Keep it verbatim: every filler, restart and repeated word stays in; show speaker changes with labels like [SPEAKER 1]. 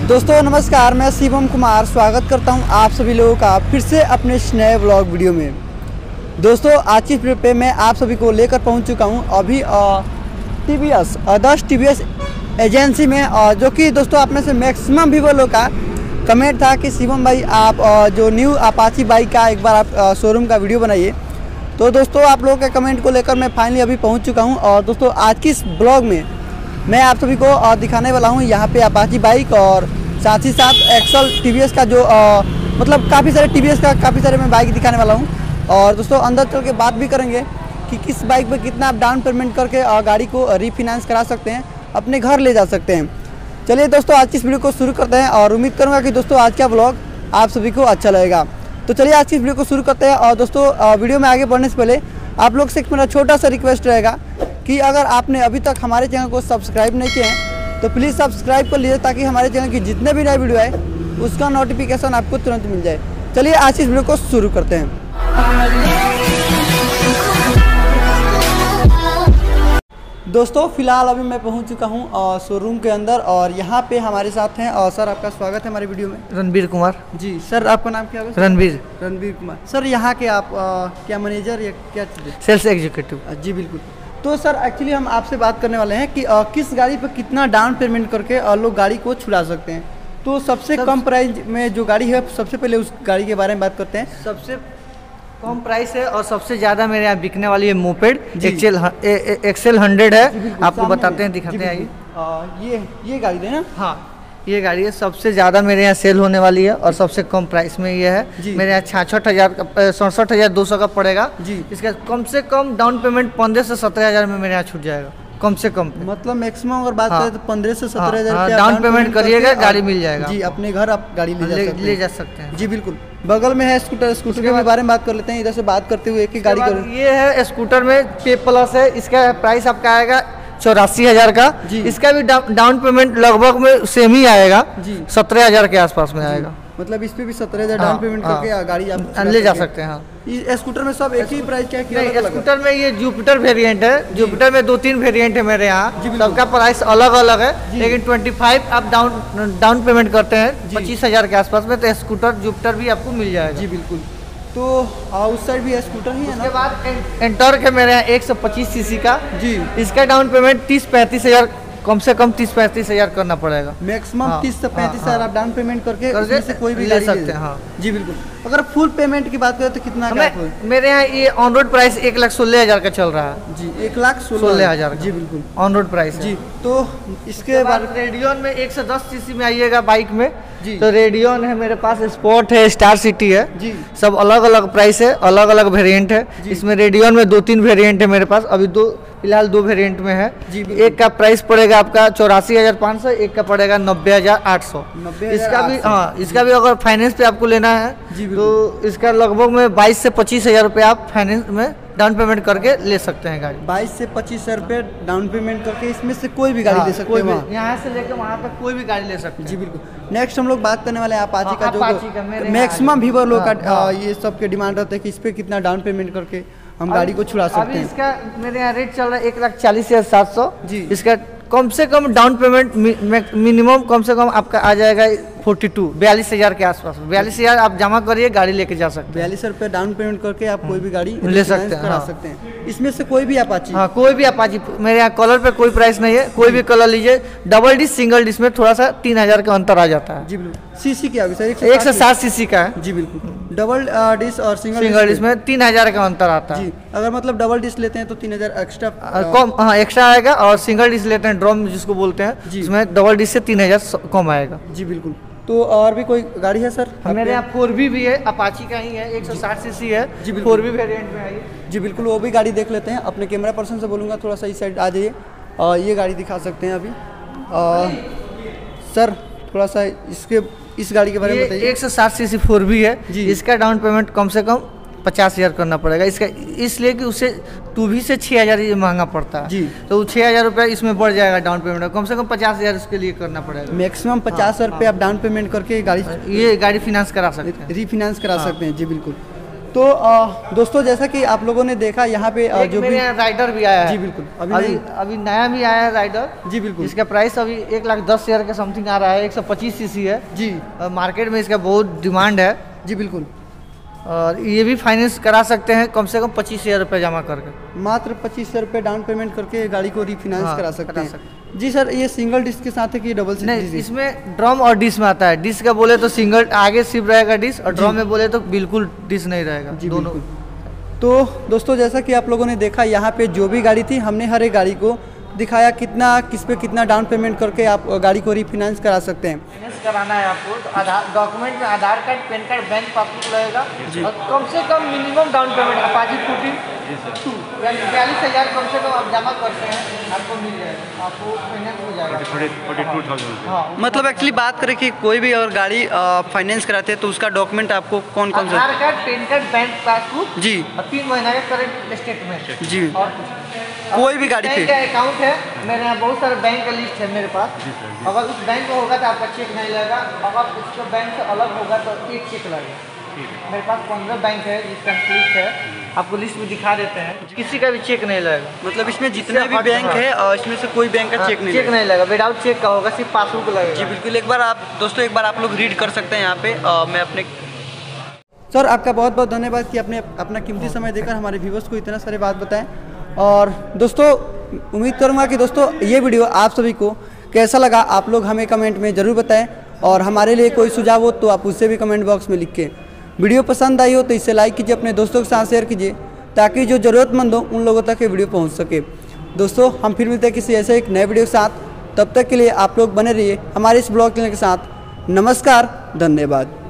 [SPEAKER 1] दोस्तों नमस्कार, मैं शिवम कुमार स्वागत करता हूं आप सभी लोगों का फिर से अपने इस नए व्लॉग वीडियो में। दोस्तों आज की वीडियो पे मैं आप सभी को लेकर पहुंच चुका हूं अभी T V S Adarsh T V S agency में, और जो कि दोस्तों आप में से मैक्सिमम वीवर लोग का कमेंट था कि शिवम भाई आप जो न्यू अपाची बाइक का एक बार आप शोरूम का वीडियो बनाइए। तो दोस्तों आप लोगों के कमेंट को लेकर मैं फाइनली अभी पहुँच चुका हूँ। और दोस्तों आज की इस ब्लॉग में मैं आप सभी को दिखाने वाला हूँ यहाँ पे अपाची बाइक, और साथ ही साथ एक्सल टीवीएस का जो आ, मतलब काफ़ी सारे टीवीएस का काफ़ी सारे मैं बाइक दिखाने वाला हूँ। और दोस्तों अंदर चल के बात भी करेंगे कि किस बाइक पे कितना आप डाउन पेमेंट करके आ, गाड़ी को रीफाइनेंस करा सकते हैं, अपने घर ले जा सकते हैं। चलिए दोस्तों आज की इस वीडियो को शुरू करते हैं, और उम्मीद करूँगा कि दोस्तों आज का ब्लॉग आप सभी को अच्छा लगेगा। तो चलिए आज की इस वीडियो को शुरू करते हैं। और दोस्तों वीडियो में आगे बढ़ने से पहले आप लोग से एक मेरा छोटा सा रिक्वेस्ट रहेगा कि अगर आपने अभी तक हमारे चैनल को सब्सक्राइब नहीं किया है तो प्लीज़ सब्सक्राइब कर लीजिए, ताकि हमारे चैनल की जितने भी नए वीडियो आए उसका नोटिफिकेशन आपको तुरंत मिल जाए। चलिए आज इस वीडियो को शुरू करते हैं। दोस्तों फिलहाल अभी मैं पहुंच चुका हूं शोरूम के अंदर, और यहां पे हमारे साथ हैं। और सर आपका स्वागत है हमारे वीडियो में।
[SPEAKER 2] रणबीर कुमार
[SPEAKER 1] जी सर, आपका नाम क्या है?
[SPEAKER 2] रणबीर
[SPEAKER 1] रणबीर कुमार। सर यहाँ के आप आ, क्या मैनेजर या क्या चीज़?
[SPEAKER 2] Sales executive.
[SPEAKER 1] जी बिल्कुल। तो सर एक्चुअली हम आपसे बात करने वाले हैं कि आ, किस गाड़ी पर कितना डाउन पेमेंट करके आ, लोग गाड़ी को छुड़ा सकते हैं। तो सबसे सब... कम प्राइस में जो गाड़ी है, सबसे पहले उस गाड़ी के बारे में बात करते हैं।
[SPEAKER 2] सबसे कम प्राइस है और सबसे ज़्यादा मेरे यहाँ बिकने वाली है मोपेड एक्सेल एक्सेल हंड्रेड है। आपको बताते हैं, दिखाते हैं।
[SPEAKER 1] ये ये गाड़ी है ना?
[SPEAKER 2] हाँ ये गाड़ी है, सबसे ज़्यादा मेरे यहाँ सेल होने वाली है और सबसे कम प्राइस में ये है। मेरे यहाँ छियासठ हज़ार का सड़सठ हज़ार दो सौ का पड़ेगा जी। इसका कम से कम डाउन पेमेंट पंद्रह से सत्रह हज़ार में मेरे यहाँ छूट जाएगा, कम से कम।
[SPEAKER 1] मतलब मैक्सिमम अगर बात करें तो पंद्रह से सत्रह हज़ार
[SPEAKER 2] डाउन पेमेंट करिएगा, गाड़ी मिल जाएगा
[SPEAKER 1] जी। अपने घर आप गाड़ी ले, ले,
[SPEAKER 2] ले जा सकते हैं
[SPEAKER 1] जी बिल्कुल। बगल में है स्कूटर, स्कूटर के बारे में बात कर लेते हैं। इधर से बात करते हुए एक ही गाड़ी कर,
[SPEAKER 2] ये है स्कूटर में पे प्लस है। इसका प्राइस आपका आएगा चौरासी हजार का। इसका भी डाउन पेमेंट लगभग में सेम ही आएगा, सत्रह हजार के आसपास में आएगा।
[SPEAKER 1] मतलब इस पे भी सत्रह हजार डाउन पेमेंट करके गाड़ी आप
[SPEAKER 2] ले जा सकते हैं। हाँ
[SPEAKER 1] इस स्कूटर में सब एक ही प्राइस क्या
[SPEAKER 2] है? स्कूटर में ये जुपिटर वेरिएंट है। जुपिटर में दो तीन वेरिएंट है मेरे यहाँ, सबका प्राइस अलग अलग है। लेकिन पच्चीस आप डाउन डाउन पेमेंट करते हैं पच्चीस हजार के आसपास में, तो स्कूटर जुपिटर भी आपको मिल जाएगा
[SPEAKER 1] जी बिल्कुल। तो उस साइड भी स्कूटर ही है ना?
[SPEAKER 2] उसके बाद एंटॉर्क है मेरे यहाँ एक सौ पच्चीस सीसी का
[SPEAKER 1] जी।
[SPEAKER 2] इसका डाउन पेमेंट तीस पैंतीस हजार, कम से कम तीस पैंतीस हजार करना पड़ेगा।
[SPEAKER 1] मैक्सिमम हाँ, तीस से पैंतीस हजार आप डाउन पेमेंट करके उसमें से कोई भी
[SPEAKER 2] ले सकते हैं। हाँ
[SPEAKER 1] जी बिल्कुल। अगर फुल पेमेंट की बात करें तो कितना का?
[SPEAKER 2] मेरे यहाँ ये ऑन रोड प्राइस एक लाख सोलह हजार का चल रहा है
[SPEAKER 1] जी। एक लाख
[SPEAKER 2] सोलह हजार
[SPEAKER 1] जी बिल्कुल
[SPEAKER 2] ऑन रोड प्राइस
[SPEAKER 1] जी। तो इसके बाद
[SPEAKER 2] रेडियन में एक सौ दस सीसी में आइएगा बाइक में जी। तो रेडियन है मेरे पास, स्पोर्ट है, स्टार सिटी है जी। सब अलग अलग प्राइस है, अलग अलग वेरिएंट है। इसमें रेडियन में दो तीन वेरिएंट है मेरे पास, अभी दो फिलहाल दो वेरिएंट में है जी। एक का प्राइस पड़ेगा आपका चौरासी हजार पाँच सौ, एक का पड़ेगा नब्बे हजार आठ सौ। इसका भी हाँ इसका भी अगर फाइनेंस पे आपको लेना है तो इसका लगभग में बाईस से पच्चीस हजार रुपये आप फाइनेंस में डाउन पेमेंट करके ले सकते हैं गाड़ी।
[SPEAKER 1] बाईस से पच्चीस हजार रुपये डाउन पेमेंट करके इसमें से कोई भी गाड़ी ले सकते हैं,
[SPEAKER 2] यहाँ से लेकर वहाँ तक कोई भी गाड़ी ले सकते हैं
[SPEAKER 1] जी बिल्कुल। नेक्स्ट हम लोग बात करने वाले हैं अपाची का, जो मैक्सिमम व्यूअर लोग का ये सब के डिमांड रहता है कि इस पे कितना डाउन पेमेंट करके हम गाड़ी को छुड़ा सकते हैं।
[SPEAKER 2] इसका मेरे यहाँ रेट चल रहा है एक लाख चालीस हजार सात सौ जी। इसका कम से कम डाउन पेमेंट मिनिमम कम से कम आपका आ जाएगा फोर्टी टू बयालीस हजार के आसपास। बयालीस हजार आप जमा करिए, गाड़ी लेके जा सकते हैं।
[SPEAKER 1] बयालीस रुपये डाउन पेमेंट करके आप कोई भी गाड़ी
[SPEAKER 2] ले सकते हैं,
[SPEAKER 1] करा सकते हैं। इसमें से कोई भी अपाची?
[SPEAKER 2] हाँ कोई भी अपाची। मेरे यहाँ कलर पे कोई प्राइस नहीं है, कोई भी कलर लीजिए। डबल डिस्क सिंगल डिस्क में थोड़ा सा तीन हजार का अंतर आ जाता है
[SPEAKER 1] जी बिल्कुल। सीसी क्या होगी सर?
[SPEAKER 2] एक सौ सात सीसी का है
[SPEAKER 1] जी बिल्कुल। डबल डिस्क और सिंगल
[SPEAKER 2] सिंगल डिस्क में तीन हजार का अंतर आता है
[SPEAKER 1] जी। अगर मतलब डबल डिस्क लेते हैं तो तीन हजार एक्स्ट्रा
[SPEAKER 2] कम हाँ एक्स्ट्रा आएगा, और सिंगल डिस्क लेते हैं ड्रम जिसको बोलते हैं इसमें डबल डिस्क से तीन हजार कम आएगा जी बिल्कुल।
[SPEAKER 1] तो और भी कोई गाड़ी है सर?
[SPEAKER 2] मेरे यहाँ फोर बी भी है, अपाची का ही है, एक सौ साठ सीसी है जी। फोर बी वेरिएंट में आई
[SPEAKER 1] जी बिल्कुल। वो भी गाड़ी देख लेते हैं। अपने कैमरा पर्सन से बोलूँगा थोड़ा सा इस साइड आ जाइए, और ये गाड़ी दिखा सकते हैं अभी। आ, सर थोड़ा सा इसके इस गाड़ी के बारे में बताइए।
[SPEAKER 2] एक सौ साठ सीसी फोर बी है जी। इसका डाउन पेमेंट कम से कम पचास हजार करना पड़ेगा इसका, इसलिए कि उससे टू भी से छः हजार ये महंगा पड़ता है जी। तो छः हजार रुपया इसमें बढ़ जाएगा डाउन पेमेंट, कम से कम पचास हजार इसके लिए करना पड़ेगा।
[SPEAKER 1] मैक्सिमम पचास हजार रुपये आप डाउन पेमेंट करके गाड़ी
[SPEAKER 2] ये गाड़ी फिनांस करा सकते हैं,
[SPEAKER 1] रीफिनांस करा सकते हैं जी बिल्कुल। तो आ, दोस्तों जैसा कि आप लोगों ने देखा यहाँ पे आ, जो
[SPEAKER 2] मेरे
[SPEAKER 1] भी
[SPEAKER 2] यहाँ राइडर भी आया है।
[SPEAKER 1] जी बिल्कुल, अभी
[SPEAKER 2] अभी अभी नया भी आया है राइडर।
[SPEAKER 1] जी बिल्कुल,
[SPEAKER 2] इसका प्राइस अभी एक लाख दस हज़ार के समथिंग आ रहा है, एक सौ पच्चीस सीसी है
[SPEAKER 1] जी।
[SPEAKER 2] मार्केट में इसका बहुत डिमांड है।
[SPEAKER 1] जी बिल्कुल,
[SPEAKER 2] और ये भी फाइनेंस करा सकते हैं कम से कम पच्चीस हज़ार रुपये जमा करके।
[SPEAKER 1] मात्र पच्चीस हज़ार रुपये डाउन पेमेंट करके गाड़ी को रिफाइनेंस
[SPEAKER 2] हाँ,
[SPEAKER 1] करा सकते
[SPEAKER 2] करा
[SPEAKER 1] हैं।
[SPEAKER 2] सकते
[SPEAKER 1] जी सर, ये सिंगल डिस्क के साथ है कि डबल डिस्क?
[SPEAKER 2] नहीं, इसमें ड्रम और डिस्क में आता है। डिस्क का बोले तो सिंगल आगे सिर्फ रहेगा डिस्क, और ड्रम में बोले तो बिल्कुल डिस्क नहीं रहेगा।
[SPEAKER 1] जी
[SPEAKER 2] दोनों।
[SPEAKER 1] तो दोस्तों जैसा कि आप लोगों ने देखा यहाँ पे जो भी गाड़ी थी, हमने हर एक गाड़ी को दिखाया कितना किस पे कितना डाउन पेमेंट करके आप गाड़ी को रिफाइनेंस करा सकते हैं।
[SPEAKER 2] फाइनेंस कराना है आपको तो आधार डॉक्यूमेंट में Aadhaar card, PAN card, bank passbook लगेगा, और कम से कम minimum down payment Apache scooty two यानी बयालीस हज़ार कम से कम आप जमा करते हैं, आपको मिल जाएगा, आपको फाइनेंस हो जाएगा। हाँ,
[SPEAKER 1] मतलब एक्चुअली बात करें कि कोई भी अगर गाड़ी फाइनेंस कराते हैं तो उसका डॉक्यूमेंट आपको कौन कौन सा?
[SPEAKER 2] Aadhaar card, PAN card, bank passbook
[SPEAKER 1] जी,
[SPEAKER 2] और तीन महीना का करेंट स्टेटमेंट
[SPEAKER 1] जी।
[SPEAKER 2] और कुछ
[SPEAKER 1] कोई भी गाड़ी पे
[SPEAKER 2] बैंक का अकाउंट है मेरे यहाँ, बहुत सारे बैंक का लिस्ट है मेरे पास। अगर उस बैंक में होगा तो आपका चेक नहीं लगेगा, अगर उसका बैंक से अलग होगा तो एक चेक लगेगा। मेरे पास पंद्रह बैंक है जिसका लिस्ट है, आपको लिस्ट में दिखा देते हैं, किसी का भी चेक नहीं लगेगा।
[SPEAKER 1] मतलब इसमें जितने भी बैंक है और इसमें से कोई बैंक का चेक नहीं
[SPEAKER 2] चेक नहीं लगेगा, विदाउट चेक का होगा, सिर्फ पासबुक लगेगा।
[SPEAKER 1] जी बिल्कुल, एक बार आप दोस्तों एक बार आप लोग रीड कर सकते हैं यहाँ पे। आ, मैं अपने सर आपका बहुत बहुत धन्यवाद कि आपने अपना कीमती समय देकर हमारे व्यूवर्स को इतना सारे बात बताएं। और दोस्तों उम्मीद करूँगा कि दोस्तों ये वीडियो आप सभी को कैसा लगा आप लोग हमें कमेंट में ज़रूर बताएं, और हमारे लिए कोई सुझाव हो तो आप उससे भी कमेंट बॉक्स में लिख के। वीडियो पसंद आई हो तो इसे लाइक कीजिए, अपने दोस्तों के साथ शेयर कीजिए, ताकि जो ज़रूरतमंद हो उन लोगों तक ये वीडियो पहुंच सके। दोस्तों हम फिर मिलते हैं किसी ऐसे एक नए वीडियो के साथ, तब तक के लिए आप लोग बने रहिए हमारे इस ब्लॉग चैनल के साथ। नमस्कार, धन्यवाद।